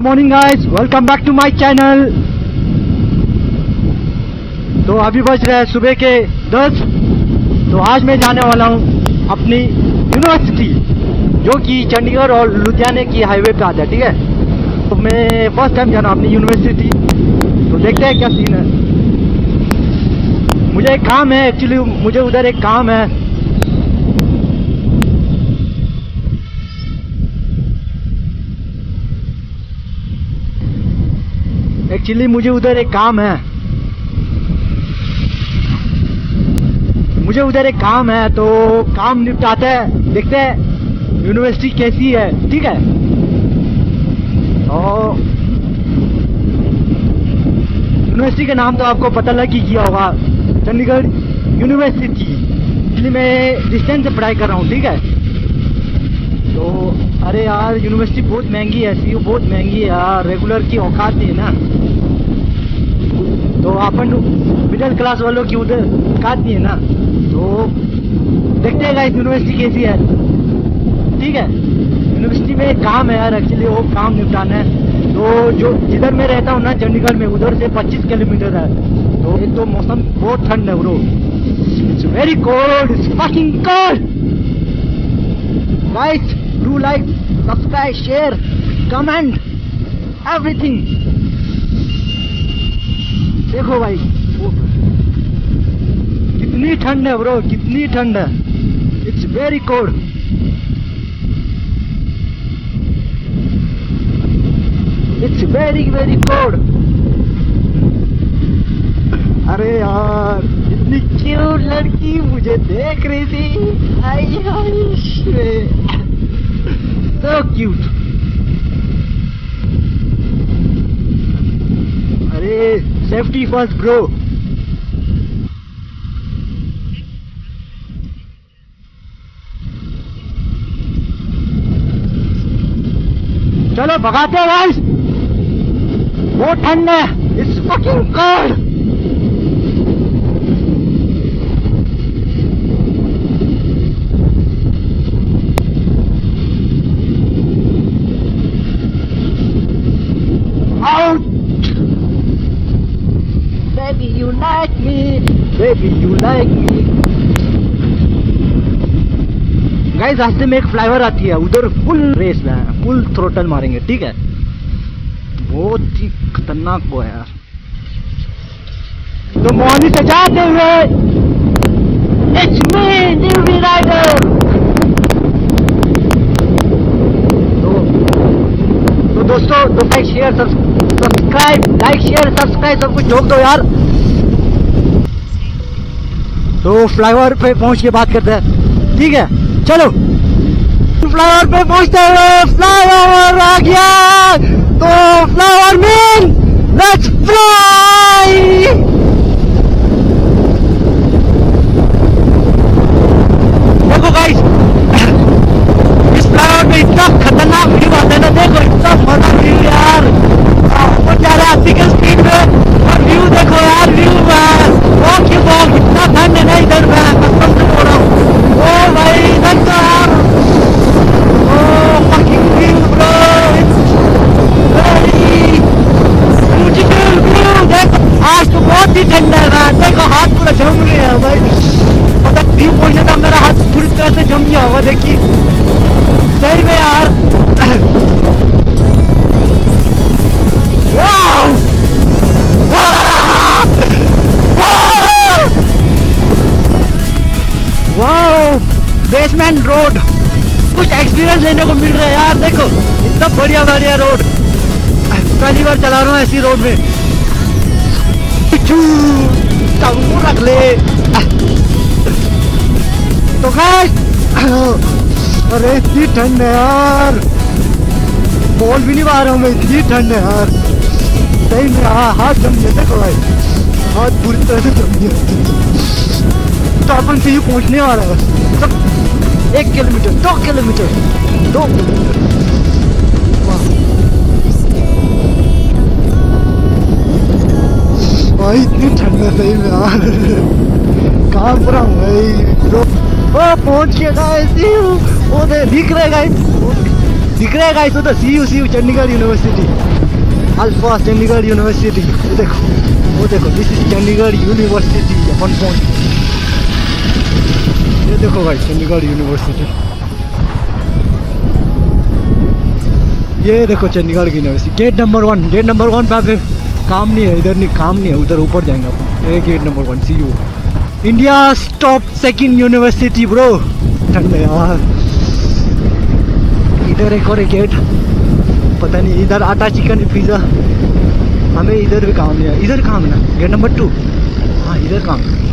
Morning guys, welcome back to my channel. तो अभी बज रहे हैं सुबह के 10। तो आज मैं जाने वाला हूँ अपनी यूनिवर्सिटी, जो कि चंडीगढ़ और लुधियाने की हाईवे पे आता है। ठीक है, तो मैं फर्स्ट टाइम जाना अपनी यूनिवर्सिटी। तो देखते हैं क्या सीन है। मुझे एक काम है, एक्चुअली मुझे उधर एक काम है। मुझे उधर एक काम है, तो काम निपटाते हैं, देखते हैं यूनिवर्सिटी कैसी है। ठीक है, और यूनिवर्सिटी का नाम तो आपको पता लग ही गया होगा, चंडीगढ़ यूनिवर्सिटी। इसलिए मैं डिस्टेंस से पढ़ाई कर रहा हूँ। ठीक है, तो अरे यार यूनिवर्सिटी बहुत महंगी है, सीयू बहुत महंगी है यार, रेगुलर की औकात नहीं है ना। तो अपन मिडिल क्लास वालों की उधर औकात नहीं है ना। तो देखते हैं गाइस यूनिवर्सिटी कैसी है। ठीक है, यूनिवर्सिटी में एक काम है यार, एक्चुअली वो काम निपटाना है। तो जो जिधर मैं रहता हूँ ना चंडीगढ़ में, उधर से 25 किलोमीटर है। तो एक तो मौसम बहुत ठंड है bro, it's very cold, it's fucking cold. Guys do like, subscribe, share, comment, everything. देखो भाई कितनी ठंड है ब्रो, कितनी ठंड है, it's very cold. It's very very cold. अरे यार इतनी क्यूट लड़की मुझे देख रही थी, आई सो क्यूट। अरे सेफ्टी फर्स्ट ब्रो। चलो भगाते हैं गाइस, बहुत ठंड है, it's fucking cold. Baby you like me, baby you like me। Guys रास्ते में एक फ्लाईओवर आती है, उधर फुल रेस है, फुल थ्रोटल मारेंगे। ठीक है, बहुत ही खतरनाक वो है यार। तो मोहाली से जाते हुए इट्स मी न्यूबी राइडर। तो दोस्तों, तो like share subscribe, like share subscribe सब कुछ ठोक दो यार। तो फ्लाईओवर पे पहुंच के बात करते हैं। ठीक है, चलो फ्लाईओवर पे पहुंचते हुए, फ्लाईओवर आ गया। तो फ्लाईओवर मीन लेट्स फ्लाई। देखो गाइस, इस फ्लाईओवर पे इतना खतरनाक व्यू आता है ना, देखो इतना मजा व्यू यार, ऊपर जा रहा है 80 की स्पीड में, और व्यू देखो यार, व्यू वॉक ही वॉक। इतना ठंड है ना इधर, मैं कसम से बोल रहा हूँ। ओ भाई इधर तो यार, oh fucking view bro, it's very beautiful view. देखो आज तो बहुत ही ठंडा है ना, देखो हाथ पूरा जम गया है भाई, मतलब व्यू पहुंचने का मेरा हाथ पूरी तरह से जम गया होगा। देखिए सही में यार, वाओ बेसमेंट रोड, कुछ एक्सपीरियंस लेने को मिल रहा है यार। देखो इतना बढ़िया बढ़िया रोड, पहली बार चला रहा हूँ ऐसी रोड में। रख ले। तो अरे इतनी ठंड है यार, बोल भी नहीं पा रहा हूँ मैं, इतनी ठंड है यार सही में। हाथ जम गया, देखो भाई हाथ पूरी तरह से जम गया। तो अपन से ही पहुंचने वाला है, सब 1 किलोमीटर 2 किलोमीटर 2 किलोमीटर। भाई इतनी ठंड है सही में यार, कहाँ पर हूँ भाई। तो वो पहुंच के गाइस, वो दिख रहा है गाइस, दिख रहा है गाइस, वो तो CU Chandigarh university. Alpha Chandigarh university. वो देखो दिस इज चंडीगढ़ यूनिवर्सिटी अपन पहुंच। ये देखो भाई चंडीगढ़ यूनिवर्सिटी, ये देखो चंडीगढ़ की university. Gate number 1, gate number 1 पे काम नहीं है, इधर नहीं काम नहीं है, उधर ऊपर जाएंगे अपन। ये gate number 1 CU, India top second university bro. ठंड है यार। इधर एक और गेट, पता नहीं इधर आटा चिकन पिज्जा। हमें इधर भी काम नहीं है, इधर काम है ना, गेट नंबर 2। हाँ इधर काम है।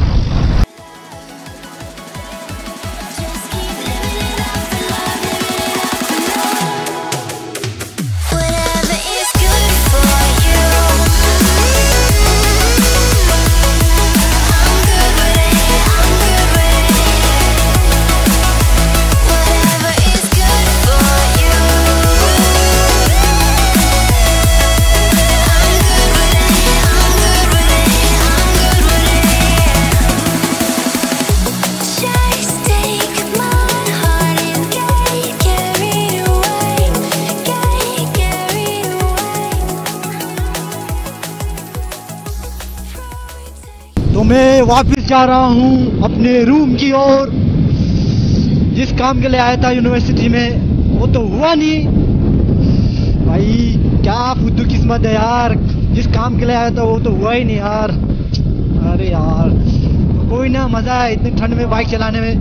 तो मैं वापस जा रहा हूँ अपने रूम की ओर। जिस काम के लिए आया था यूनिवर्सिटी में वो तो हुआ नहीं भाई, क्या फुद्दू किस्मत है यार। जिस काम के लिए आया था वो तो हुआ ही नहीं यार। अरे यार तो कोई ना, मजा है इतनी ठंड में बाइक चलाने में।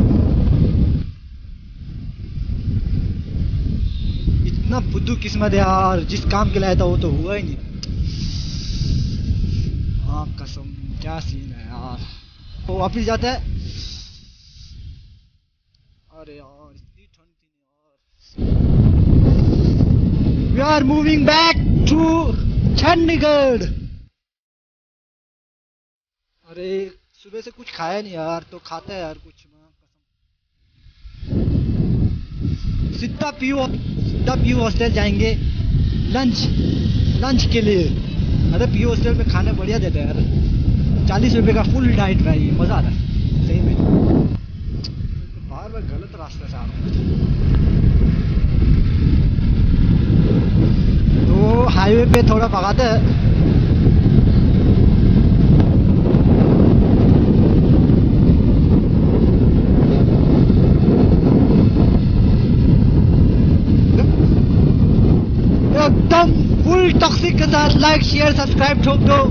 इतना फुद्दू किस्मत है यार, जिस काम के लिए आया था वो तो हुआ ही नहीं। हाँ कसम, क्या सीन है यार। तो वापिस जाता है। अरे यार इतनी ठंड थी यार। We are moving back to Chandigarh. अरे सुबह से कुछ खाया नहीं यार, तो खाता है यार कुछ। सीधा पीयू हॉस्टल जाएंगे लंच के लिए। अरे पीयू हॉस्टल में खाना बढ़िया देता है यार, 40 रुपए का फुल डाइट भाई, मजा आता है सही में। बार बार गलत रास्ते से आ रहा हूँ। तो हाईवे पे थोड़ा भगाते हैं। एकदम फुल टॉक्सिक के साथ लाइक शेयर सब्सक्राइब ठोक दो।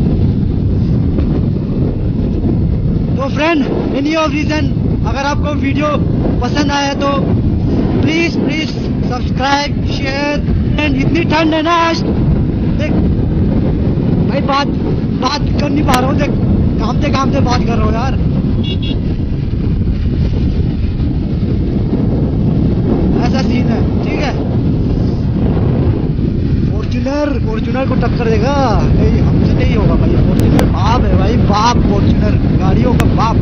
तो फ्रेंड एनी ऑफ रीजन अगर आपको वीडियो पसंद आया तो प्लीज सब्सक्राइब शेयर। एंड इतनी ठंड है ना आज, देख भाई बात कर नहीं पा रहा हूँ, देख कामते बात कर रहा हूँ यार। ऐसा सीन है, ठीक है। फॉर्च्यूनर को टक्कर देगा नहीं, हमसे नहीं होगा भाई। फॉर्च्यूनर बाप है भाई, बाप फॉर्च्यूनर गाड़ियों का बाप।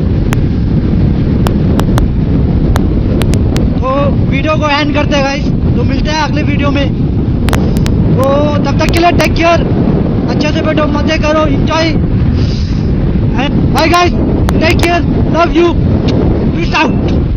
तो वीडियो को एंड करते हैं गाइस, तो मिलते हैं अगले वीडियो में। तो तब तक के लिए टेक केयर, अच्छे से बैठो, मजे करो, enjoy and bye guys, take care, love you, peace out.